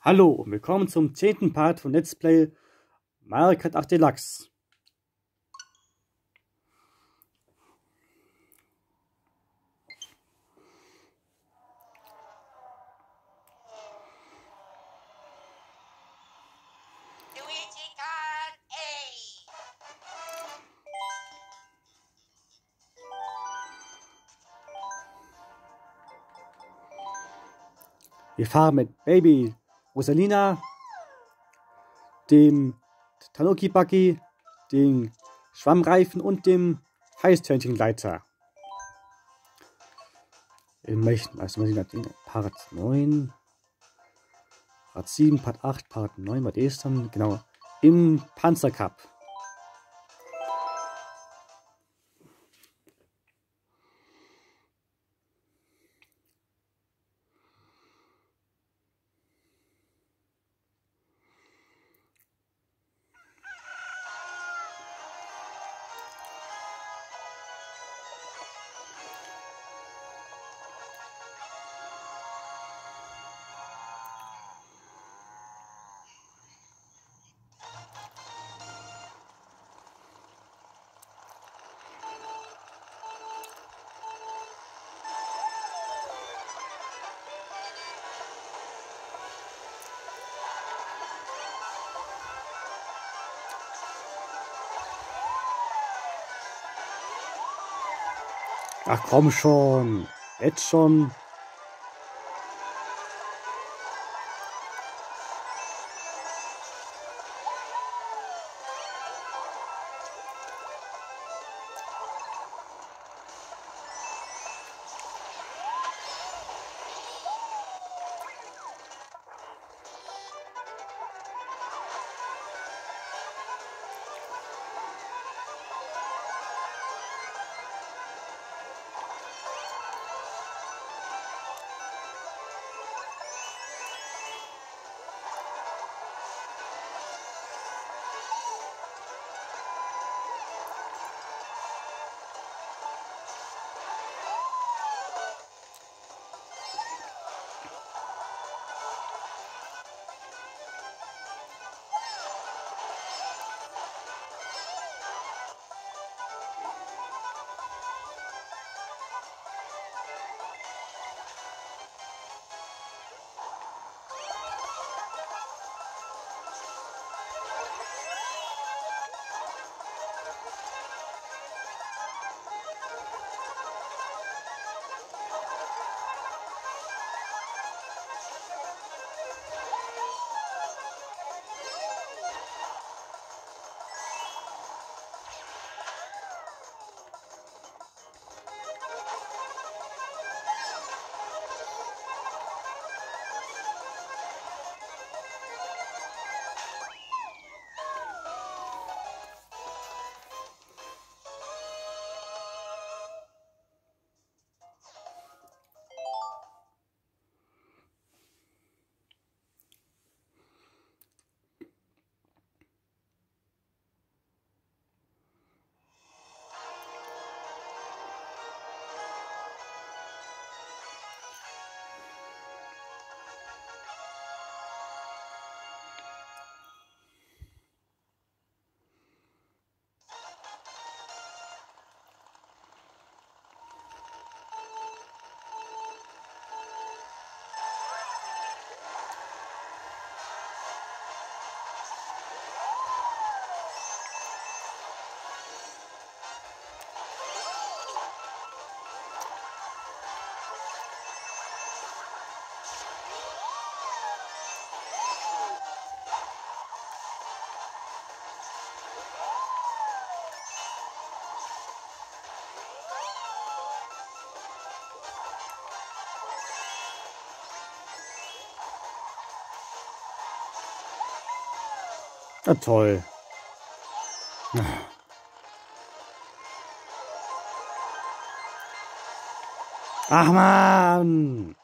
Hallo und willkommen zum 10. Part von Let's Play Mario Kart 8 Deluxe. Wir fahren mit Baby Rosalina, dem Tanuki Buggy, dem Schwammreifen und dem Heißtörnchengleiter. Part 9, Part 7, Part 8, Part 9, was ist dann? Genau, im Panzercup. Ach komm schon, jetzt schon. Na toll. Ach man.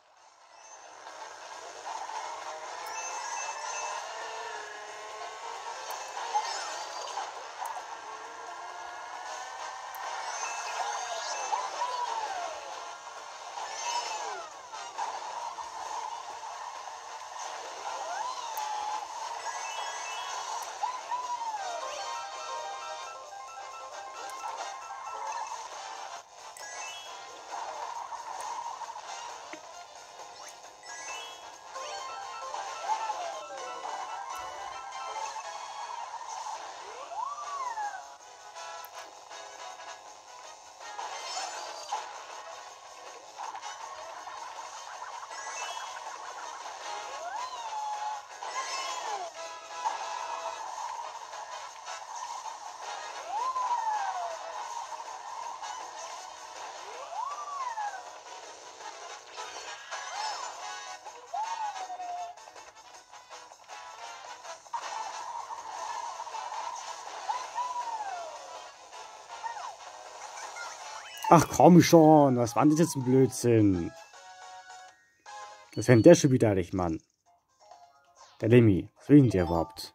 Ach komm schon, was war denn das jetzt ein Blödsinn? Was fängt der schon wieder nicht, Mann? Der Lemmy, was will denn der überhaupt?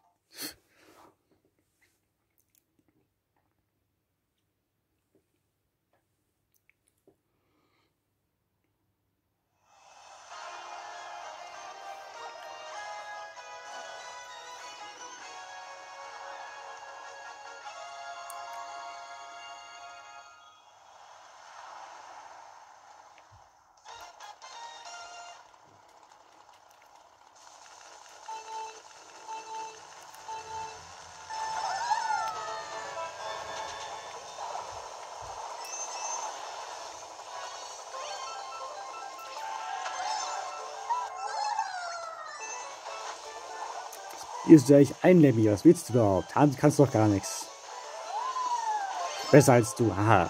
Hier ist ja echt ein Lemmy, was willst du überhaupt? Hans kannst doch gar nichts. Besser als du, haha.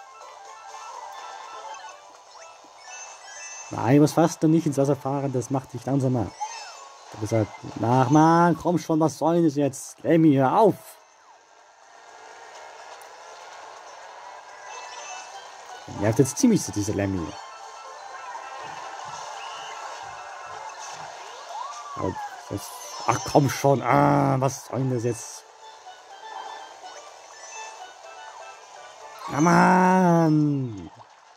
Nein, du musst fast noch nicht ins Wasser fahren, das macht dich langsamer. Du bist halt, ach man, komm schon, was soll das jetzt? Lemmy, hör auf! Er nervt jetzt ziemlich so, diese Lemmy. Ach komm schon, was soll denn das jetzt? Na Mann!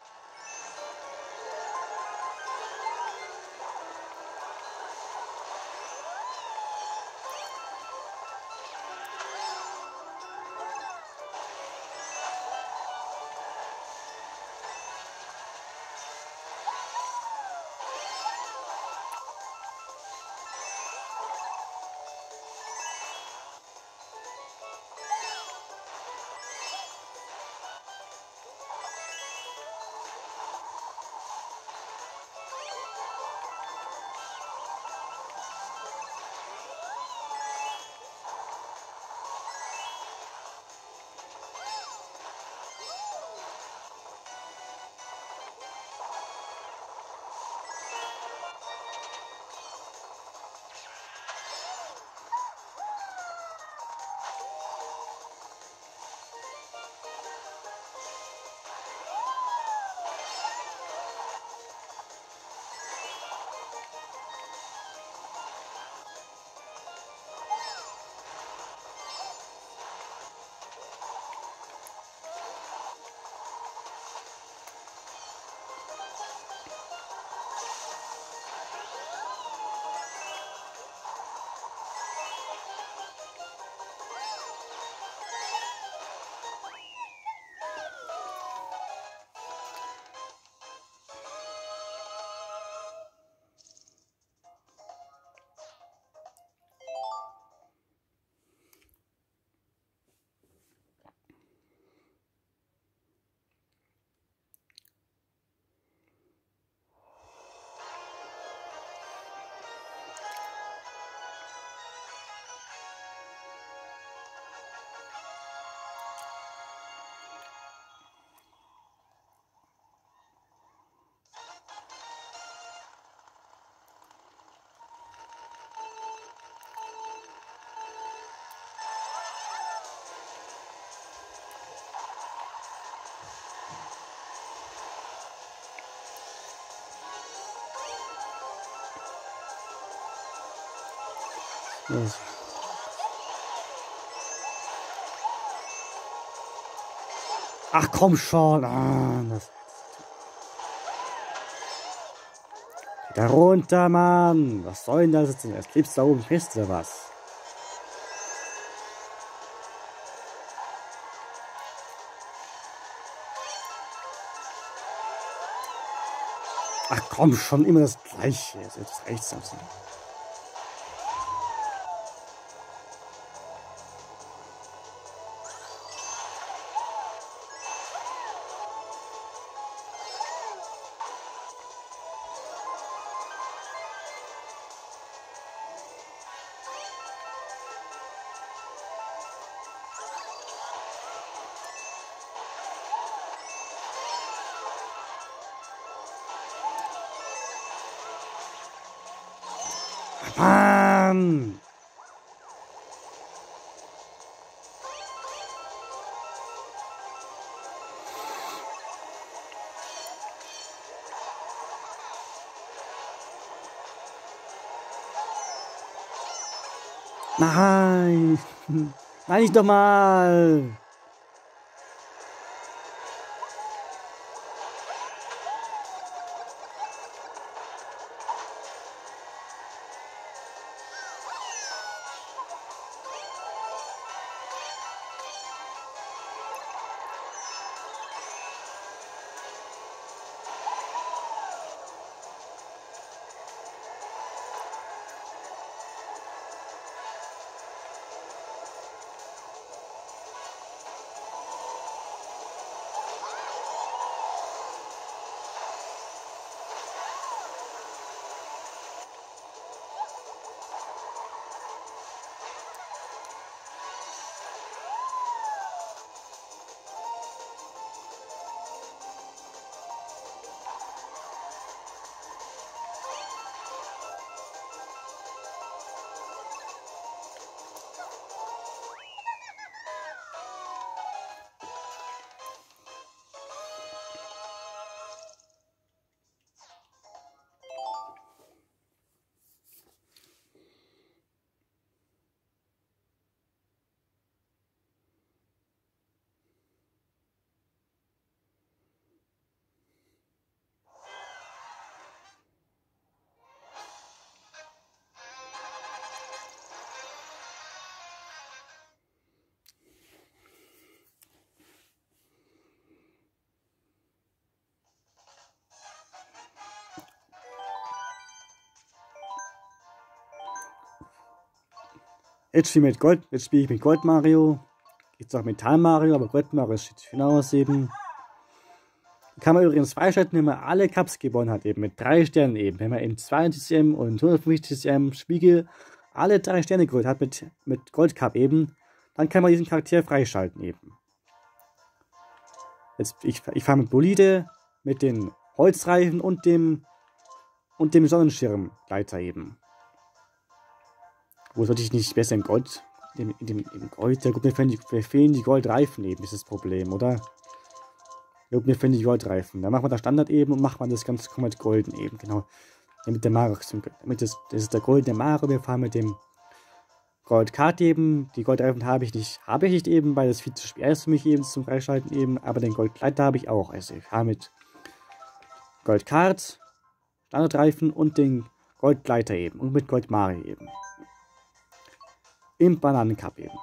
Ach komm schon, da runter, Mann! Was soll denn das jetzt? Jetzt klebst du da oben fest oder was? Ach komm schon, immer das Gleiche. Jetzt reicht's also. Mann! Nein! Nein, nicht nochmal! Jetzt spiele ich mit Gold Mario. Jetzt auch Metall Mario, aber Gold Mario sieht schön aus eben. Kann man übrigens freischalten, wenn man alle Cups gewonnen hat, eben mit 3 Sternen eben. Wenn man eben 200 TCM und 150 TCM Spiegel alle 3 Sterne geholt hat mit Gold Cup eben, dann kann man diesen Charakter freischalten eben. Jetzt, ich fahre mit Bolide, mit den Holzreifen und dem Sonnenschirmgleiter eben. Wo sollte ich nicht besser im Gold? Im Gold? Ja gut, mir fehlen die Goldreifen eben, ist das Problem, oder? Ja gut, mir fehlen die Goldreifen. Dann macht man das Standard eben und macht man das ganz komplett golden eben, genau. Ja, mit der Mario, das ist der goldene Mario, wir fahren mit dem Goldkart eben. Die Goldreifen habe ich nicht eben, weil das viel zu schwer ist für mich eben zum Freischalten eben, aber den Goldgleiter habe ich auch. Also ich fahre mit Goldkart, Standardreifen und den Goldgleiter eben und mit Gold Mario eben. Im Bananencup eben.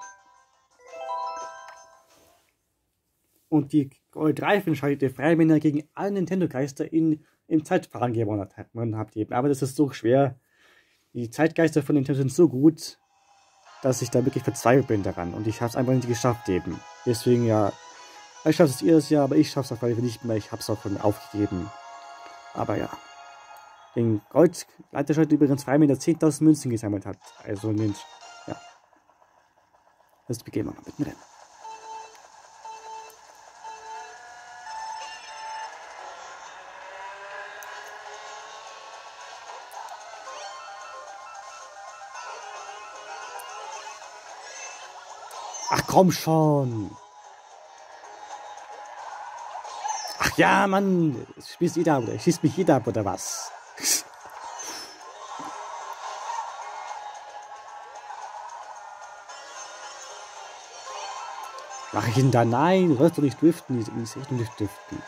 Und die Goldreifen schaltete frei, wenn ihr gegen alle Nintendo-Geister im Zeitfahren gewonnen habt eben. Aber das ist so schwer. Die Zeitgeister von Nintendo sind so gut, dass ich da wirklich verzweifelt bin daran. Und ich habe es einfach nicht geschafft eben. Deswegen ja, ich schaffe es jedes Jahr, aber ich schaffe es auf jeden Fall nicht mehr. Ich habe es auch von mir aufgegeben. Aber ja. Den Goldgleiter schaltet übrigens frei, wenn er 10.000 Münzen gesammelt hat. Also nicht. Ja. Jetzt beginnen wir mal mit dem Rennen. Ach komm schon! Ach ja, Mann! Schießt jeder ab, oder? Schießt mich jeder ab, oder was? Mach ich ihn da? Nein, du sollst doch nicht driften. Die ist echt nicht driften.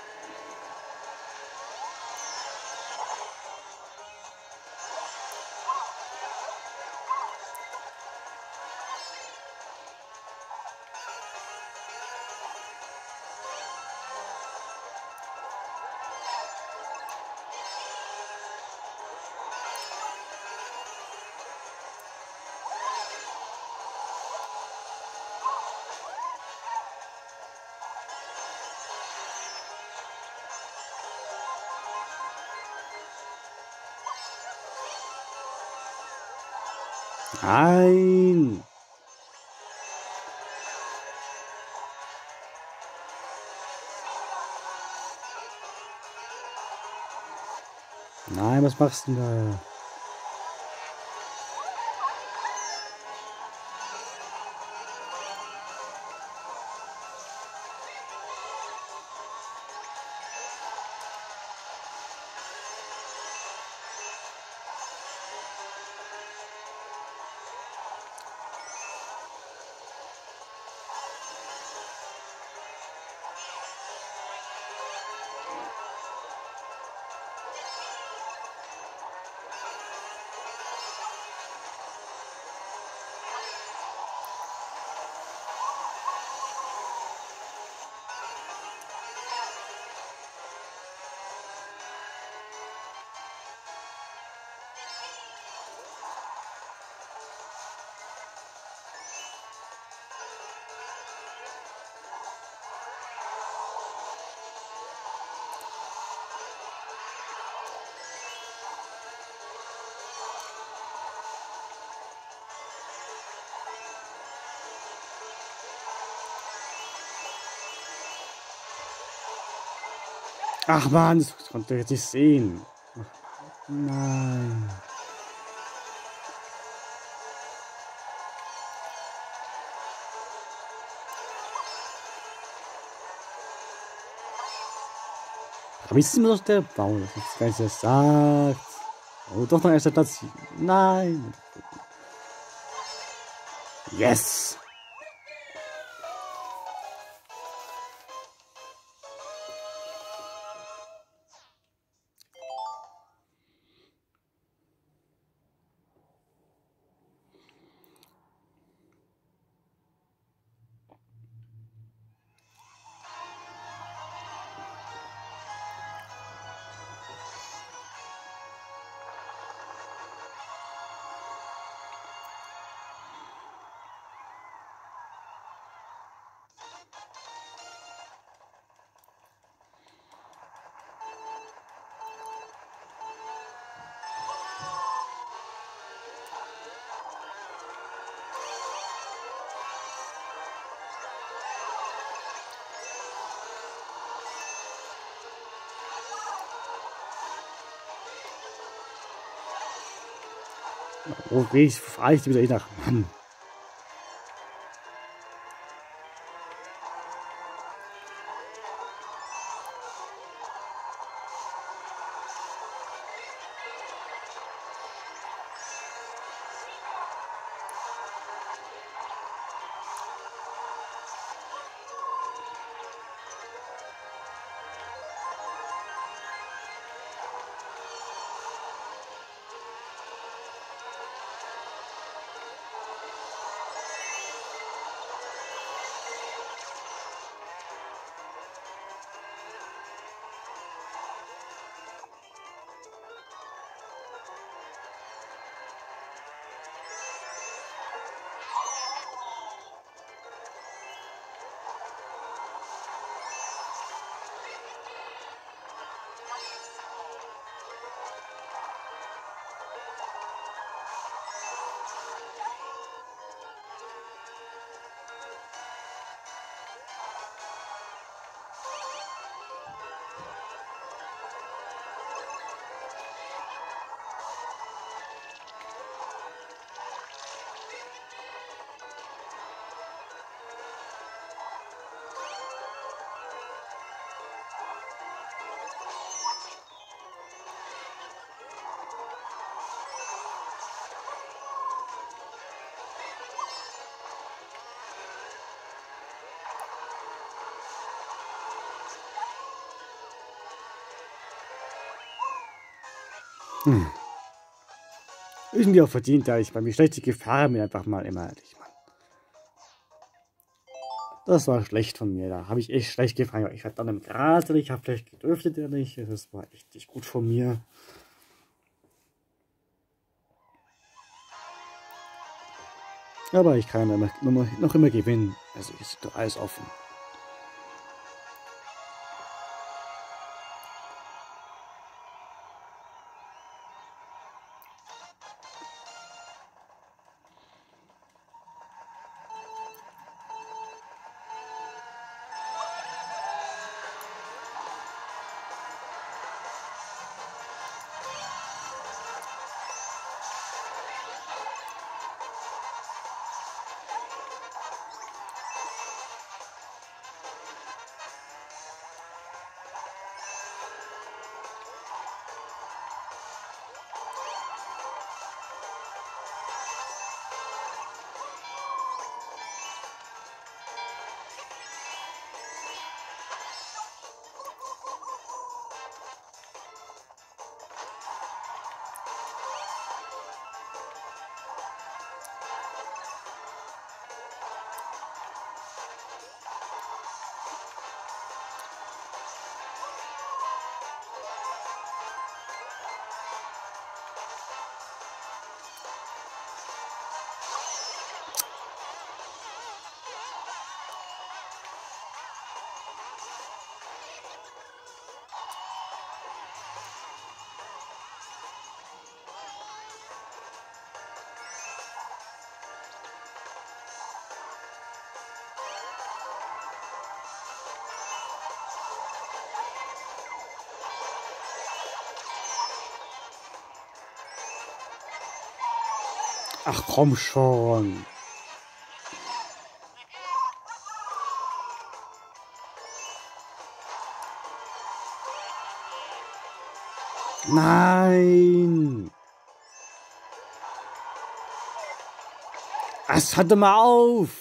Nein! Nein, was machst du denn da? Ach man, das konnte ich jetzt nicht sehen. Nein. Aber ist immer noch der Baum, das ist gar nicht, was er sagt. Oh, doch noch erster Platz. Nein. Yes. Oh, wie fahre ich wieder nach Mann. Irgendwie auch verdient, da ich bei mir schlechte gefahren bin, einfach mal immer ehrlich, Mann. Das war schlecht von mir, da habe ich echt schlecht gefahren. Ich war dann im Gras, ich habe vielleicht gedürftet ja nicht. Das war echt nicht gut von mir. Aber ich kann noch immer gewinnen. Also ist doch alles offen. Ach komm schon. Nein. Es hört mal auf.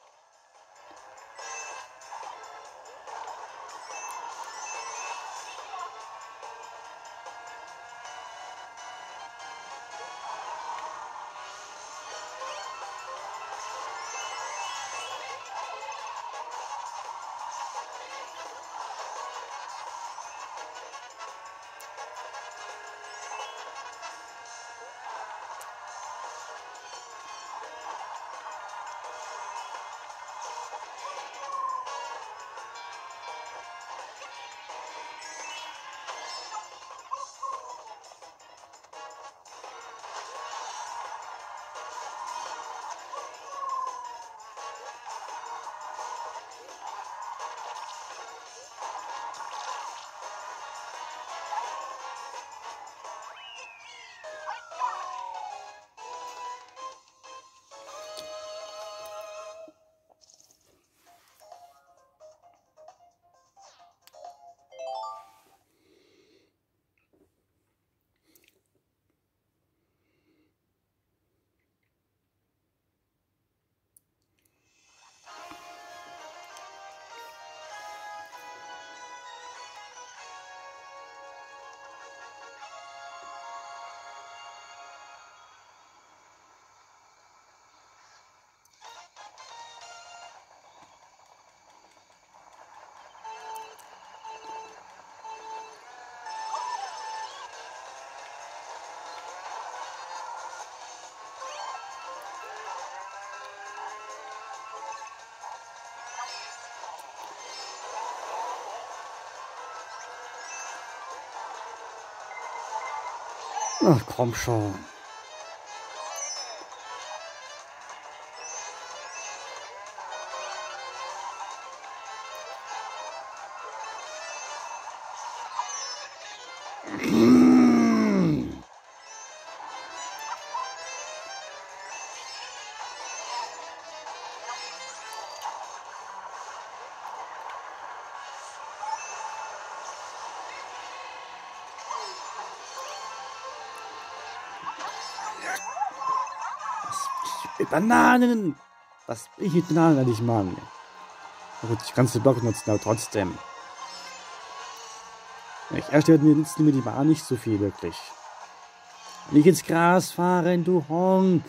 Ach komm schon. Bananen! Was will ich mit Bananen nicht machen? Na gut, ich kann den Block nutzen, aber trotzdem. Ich erstelle nutzen mir die Bananen nicht so viel, wirklich. Nicht ins Gras fahren, du Honk!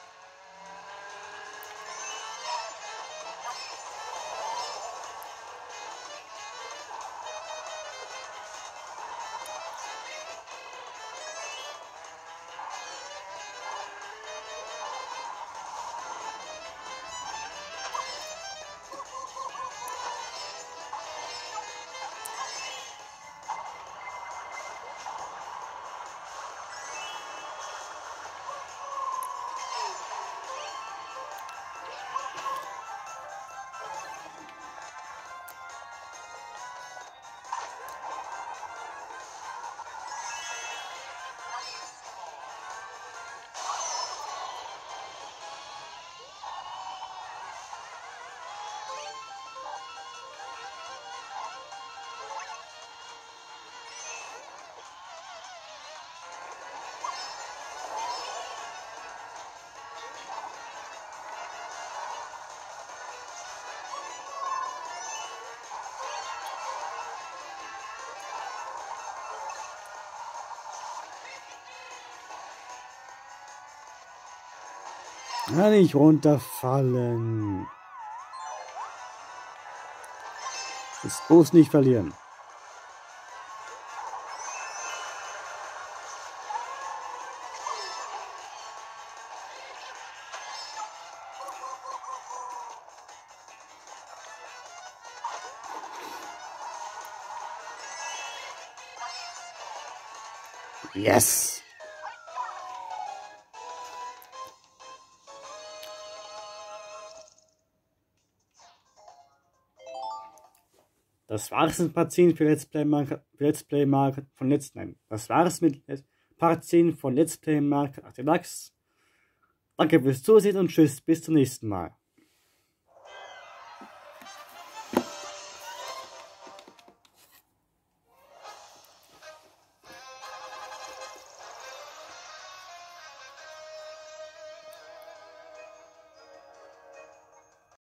Kann nicht runterfallen. Das bloß nicht verlieren. Yes! Das war es mit Part 10 für Let's Play Mark von Let's Nein. Das war es mit Part 10 von Let's Play Mark Lachs. Danke fürs Zusehen und tschüss, bis zum nächsten Mal.